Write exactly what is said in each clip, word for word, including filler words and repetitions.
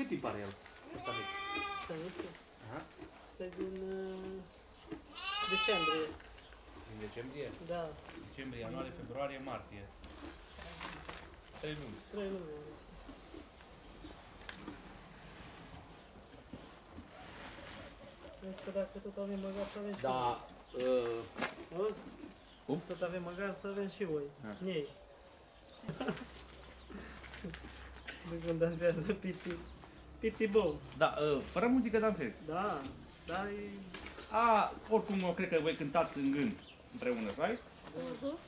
cât timp are el? Ăsta mic. Asta nu știu. Aha. Asta e din uh, decembrie. Din decembrie? Da. Decembrie, ianuarie, februarie, martie. Trei luni. Trei luni are asta. Vezi că dacă tot avem măgar să avem și Da. Uh, auzi? Cum? Tot avem măgar să avem și voi. Ah. Ei. De când dansează Piti. Piti Bow. da, uh, fără muzică dansezi. Da. Da, e... A, oricum, eu cred că voi cântați în gând împreună, right? Uh-huh.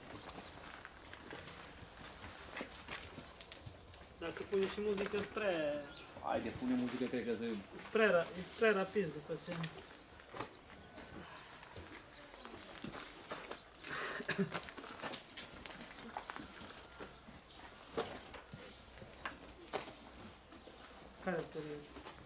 Dacă pune și muzică spre... Haide, pune muzică, cred că se... Spre, ra, spre rapid după ce... Care perioadă?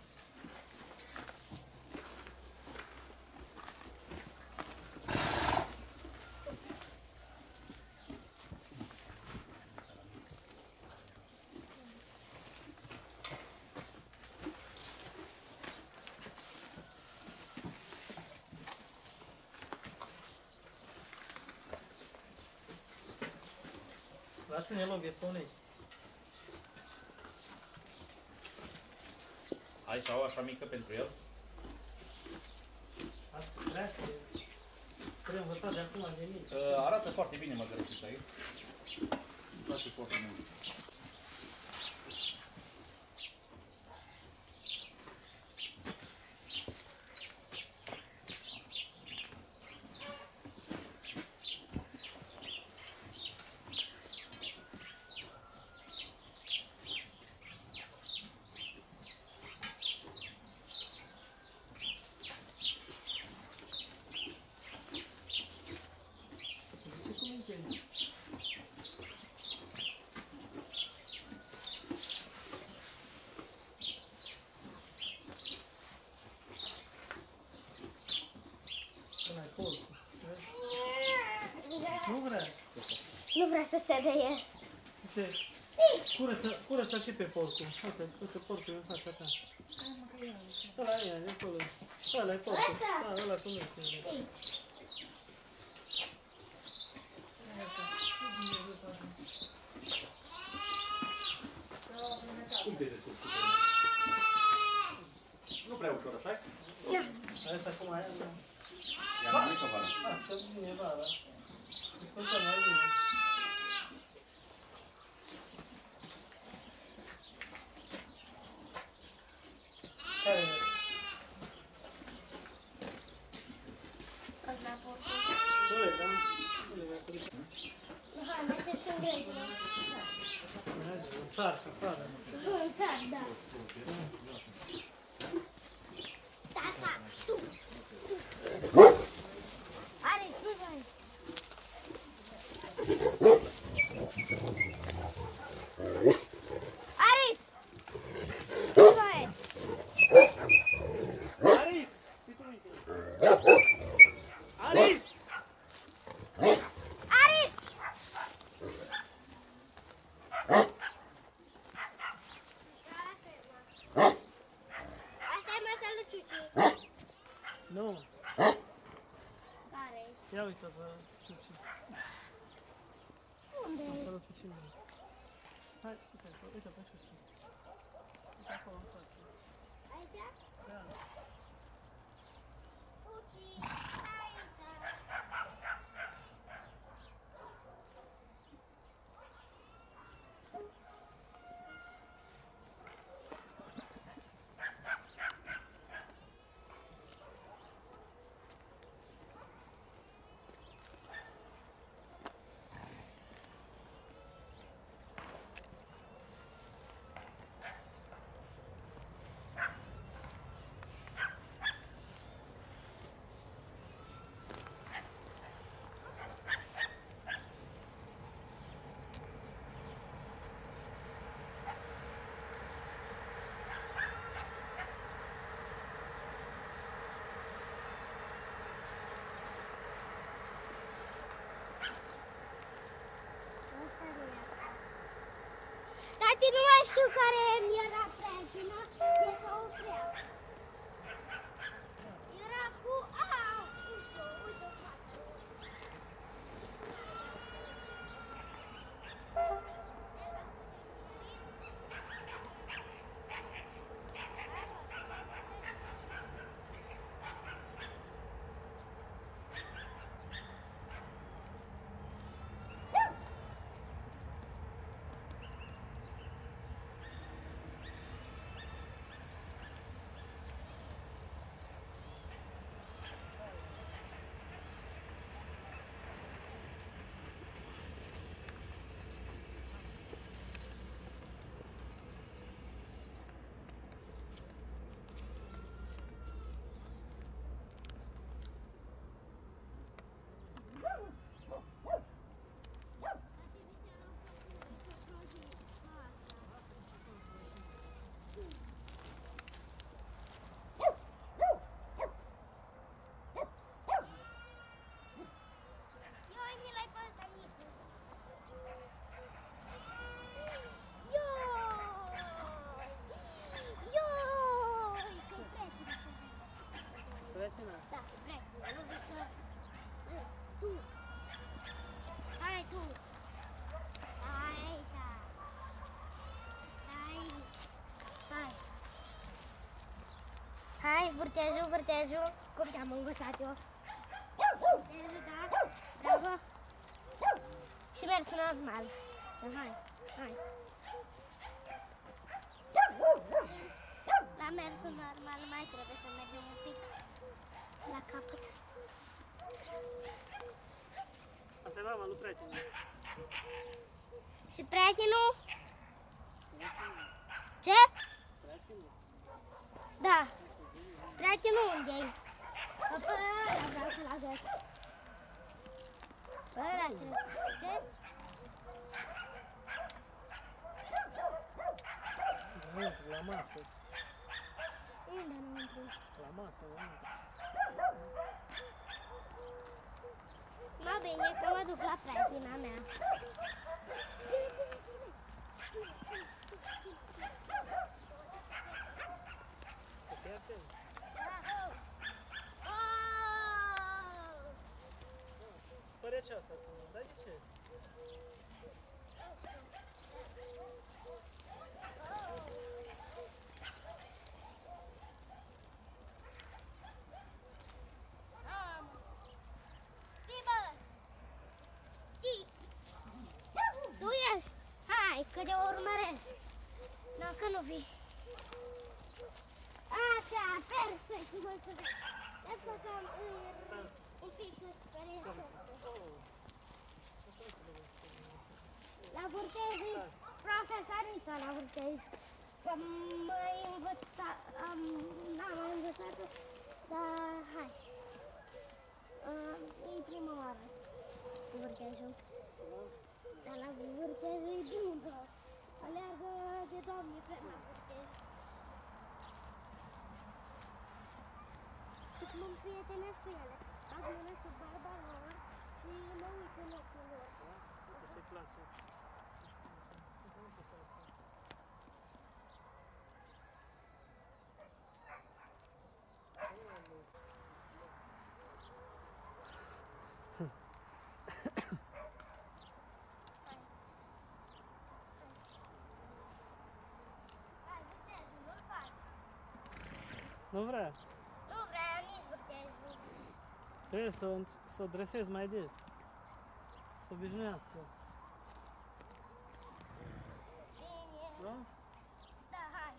Lasă-ne loc, e pune. Ai sau așa mică pentru el? Asta crește. Trebuie învățat de acum de mic. Uh, arată foarte bine măgărățița aici. Îmi place foarte mult. Nu vrea. Nu vrea să se dea el. Uite, curăță, curăță și pe porcul. Uite, uite porcul e în fața ta. Ăla e, de acolo. Ăla e porcul. Da, ăla cu mine. Cum te descurci? Nu prea ușor, așa-i? Asta cum aia, da. Ia mai mică vară. Asta vine vara. Discutăm mai bine. Care e? Ăsta portul. Doi, da? Nu le mai Hai, mergem și în grădină. Merge, în țară, afară. În țară, da. Tata, tu. Are, nu mai. Aris! Nu mai. Aris! Aris! Aris! Asta e măsălul Ciuci. Nu. Care? Ia uite pe Ciuci. Unde? Acolo Ciuci. Hai, uite, uite pe Ciuci. Uite acolo în față. Aici? Da. Ciuci, aici. Tati, nu mai știu care mi era prietenă. prea. Era cu... A, uite, uite, față. Prietena. Da, vrei. Nu vrei să... Tu. Hai tu. Hai aici. Hai. Hai. Hai, vârtejul, vârtejul. Cum te-am învățat eu? Vârtejul, da. Bravo. Și mers normal. Hai, hai. La mersul normal mai trebuie să mergem un pic la capăt. Asta e mama lui prietenul. Și prietenul? Ce? Prietenul. Da. Prietenul unde-i? Pă, ăla vreau să-l agăt. Pă, ăla trebuie. Ce? Înăuntru, la masă. Unde înăuntru? La masă, înăuntru. Mă bine că mă duc la prietena mea. Să fii atent. Părea ceas acum, dar de ce? Tu ești? Hai, că te urmăresc. Nu, că nu vii. Așa, perfect. Să făcăm un pic de speriere. La Vârtej, profesorița la Vârtej. Că m-ai învățat, am, n-am mai învățat-o, dar hai. Uh, e prima oară cu Vârtejul. Dar la Vârtej e bun, că aleargă de doamne pe la Vârtej. Și cum îmi prietenesc cu ele, adună cu barba lor și mă uit în ochul lor. Ce-i place? Hai, Vârtejul, nu-l faci. Nu vrea. Nu vrea nici Vârtejul. Trebuie să o, să o dresezi mai des. Să obișnuiască. Bine. Da? Da, hai.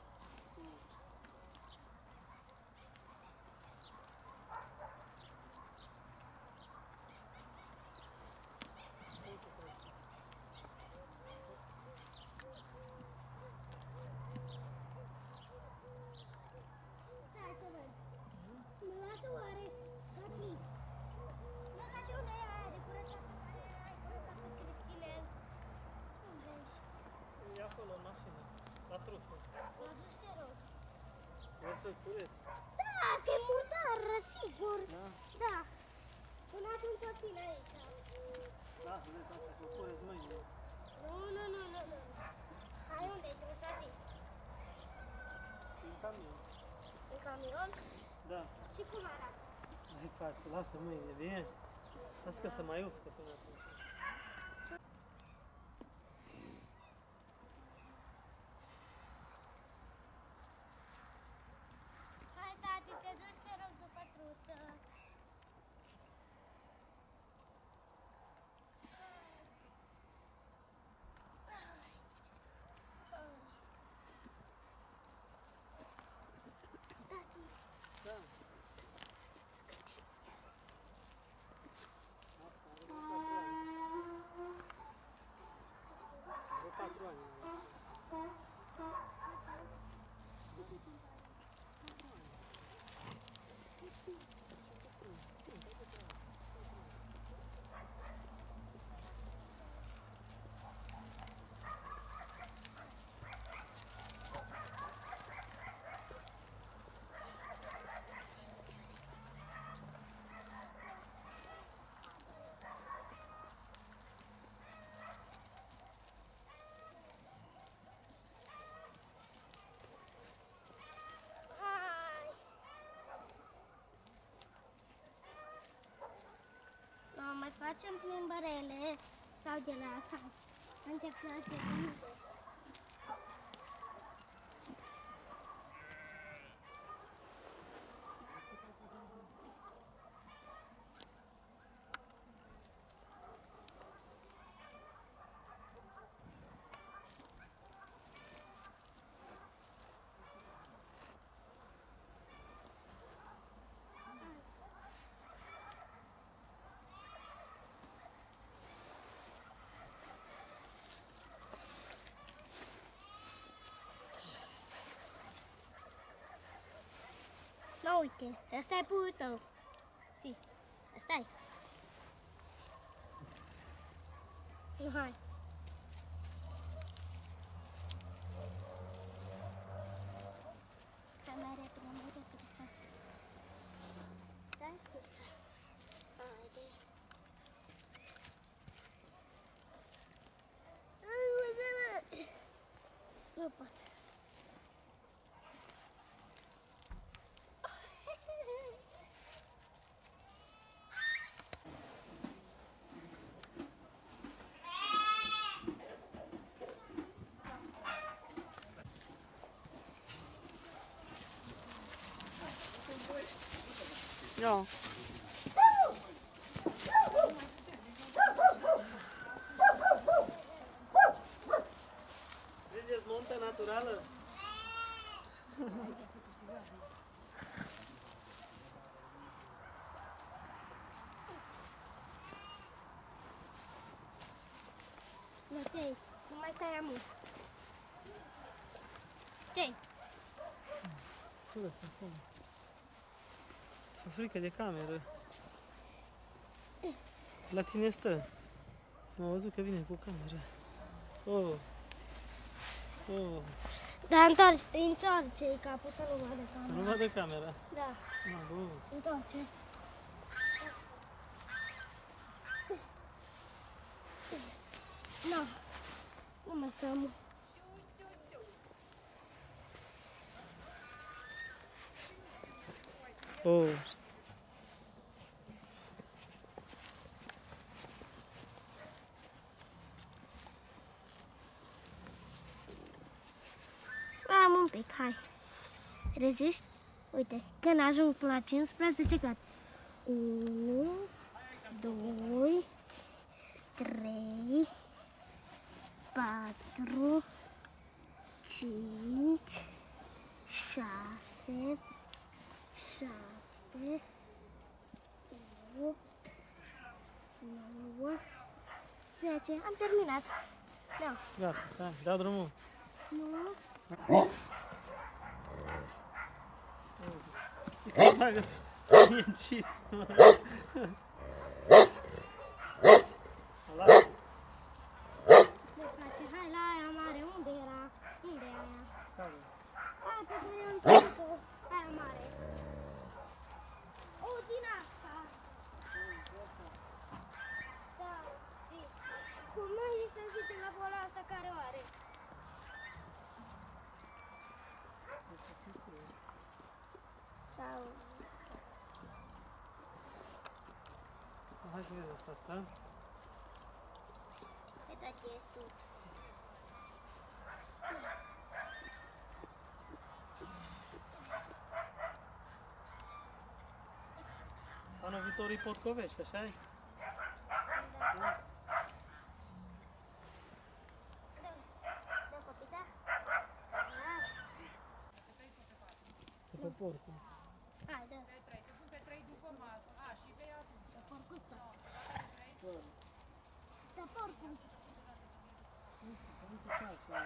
Stai să văd. Mă lasă oare copii? Nu ca și unde e aia de curățat pe care ai curățat pe Cristinel. Unde e? E acolo în mașină. La trusă. L-a dus, te rog. Vrei să-l cureți? Da, că e murdară, sigur. Da? Da. Până atunci o țin aici. Da, vedeți asta, că o cureți mâine. Nu, nu, nu, nu, nu. Hai, unde e? Trebuie să zic. În camion. camion Da. și cum arată? Hai face, lasă mâine, bine? Lasă că să mai uscă până atunci. Hai, tati, te duci, te rog, după trusă. Tati, Da. Are patru ani. hai! No, mai facem plimbărele sau de la asta. Încep să se plimbe. No, uite, ăsta e puiul tău. Si, ăsta e. Nu, hai. Hai mai repede, mai repede, hai. Stai cu ăsta. Haide. Nu pot. Ia. Vedeți monta naturală? Nu, ce-i? Nu mai stai amu. Ce-i? Curăță, acum. Și frică de cameră. La tine stă. M-am văzut că vine cu camera. Oh. Oh. Dar întoarce, întoarce capul să nu vadă Să camera. nu vadă camera. Da, Ma, bun. întoarce. Nu, nu mai stai amu. Oh. Am un pic, hai. Reziști? Uite, când ajung până la cincisprezece, gata. unu, doi, trei, patru, cinci, șase, șapte, opt, nouă, zece. Am terminat. Da. Gata, hai, dau drumul. Nu. E încis, mă. Lasă. Ne place. Hai la aia mare. Unde era? Unde e aia? Care? Aia pe care am întâlnit-o. Aia mare. O, din asta. Da. E- Cum noi să zicem la boala asta care o are? Vezi, asta stă. Hai, tati, e tot. Anul viitor e Potcovești, așa-i? Da. Da, copii, da? Pe pe porcul. Hai, da. Pe trei, te pun pe trei după masă. A, și vei atunci. Să porcul stă. Data de trei? Să porcul. Nu știu ce face.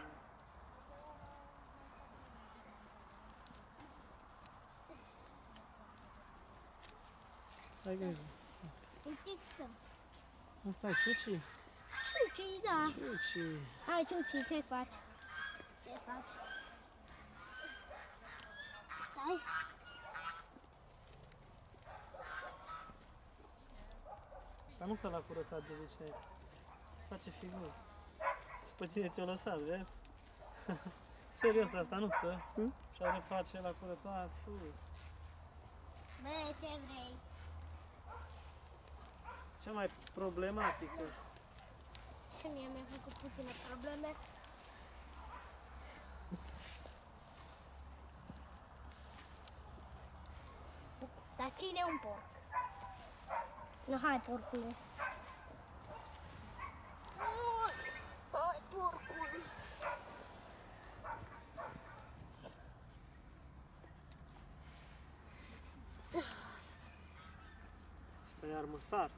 Hai grijă. Îi fixăm. Asta e Ciuci? Ciuci, da. Ciuci. Hai, Ciuci, ce faci? Ce faci? Stai. Asta nu stă la curățat de obicei. Face figuri. Pe tine te-o lăsat, vezi? Serios, asta nu stă. Hmm? Și are face la curățat. Fui. Bă, ce vrei? Cea mai problematică. Și mie mi-a făcut puține probleme. Dar cine e un porc? Nu, hai, porcule. Hai, porcule. Asta e armăsar.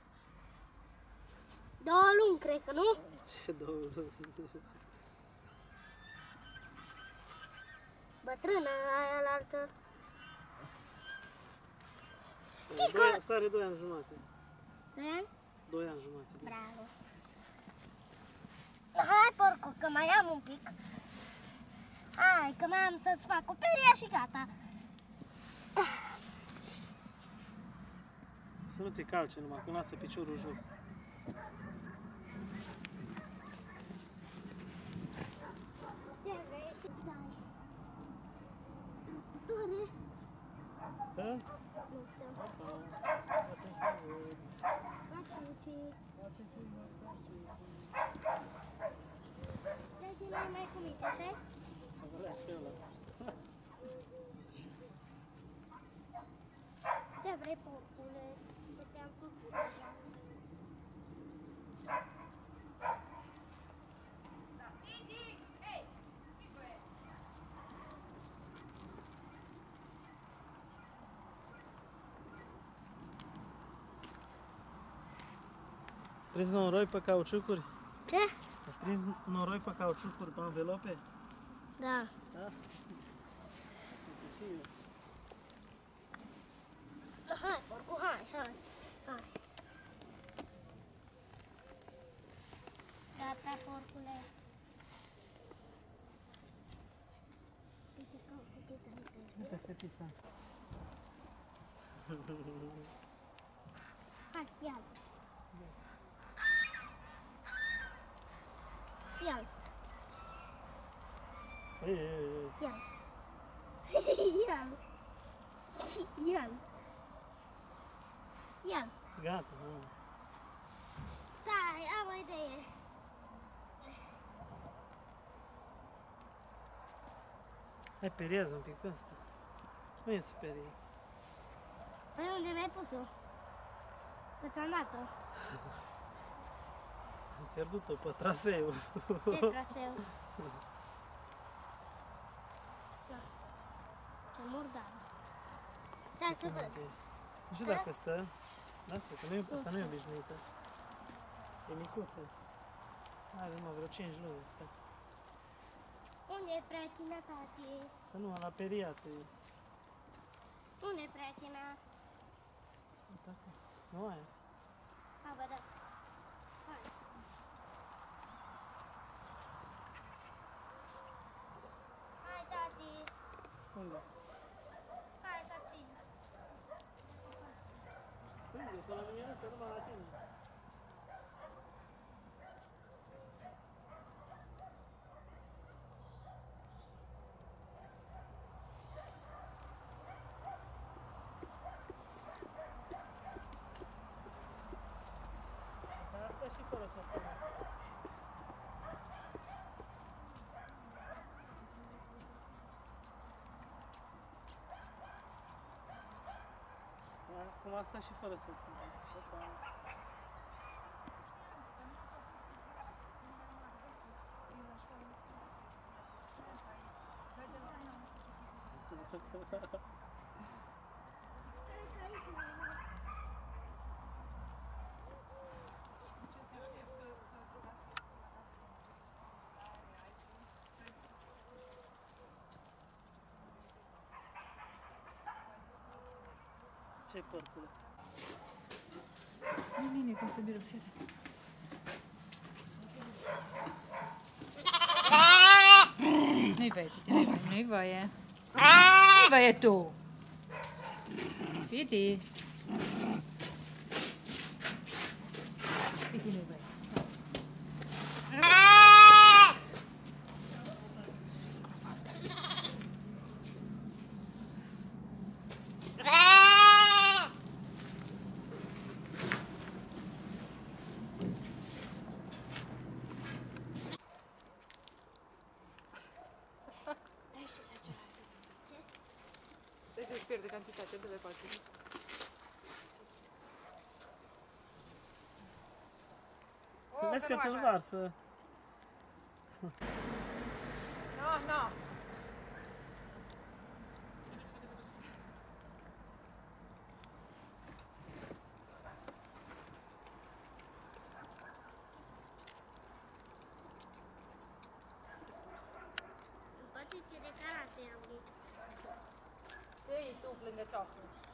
Două luni, cred că, nu? Ce două luni. Bătrână, aia la altă. Doi, asta are doi ani jumate. Doi ani? Doi ani jumate. Bravo. Hai, porcu, că mai am un pic. Hai, că mai am să-ți fac o peria și gata. Să nu te calce numai, că lasă piciorul jos. Ce vrei să stai? Dore? Stă? Nu stăm. Facem figuri. Maciuci. Facem figuri, facem figuri. Vrei să mai mai cu minte, așa? Agălește ăla. Ce vrei, porcule? Să te-am făcut deja. Didi! Hei! Fico e! Prins noroi pe cauciucuri? Ce? Ai prins noroi pe cauciucuri, pe învelope? Da. Da? Hai, porcu, hai, hai, hai. Gata, porcule. Uite că o fetiță mică ești. Uite fetița. Hai, ia-l. Ia-l, Ei, ei, ei. ia-l. Ia-l. Ia-l. Ia-l. Gata, mă. Stai, am o idee. Hai, periază un pic pe asta. Nu e să perie. Păi unde mi-ai pus-o? Că ți-am dat-o. Am pierdut-o pe traseu. Ce traseu? Da. Ce murdar. Stai să văd. Nu știu dacă stă. Lasă, că nu e, asta nu e obișnuită. E micuță. Are numai vreo cinci luni. Stai. Unde e pretina, tati? Asta nu, la periat e. Unde e pretina? Uite acolo. Nu aia. Ha, bă, da. Hai. Hai, tati. Unde? Hai să țin. Unde? Că la mine ăsta numai la tine. Acum asta și fără să țin. Ce-i părcule? Nu, nini, cum se mirosește. Nu-i voie, Piti, nu-i voie, nu-i voie. Nu-i voie tu. Piti. Piti, nu-i voie. Scrofa asta. Deci își pierde cantitatea de față. Vezi că ți-l varsă. No, no. În poziție de karate am venit. Ce iei tu lângă ceasul?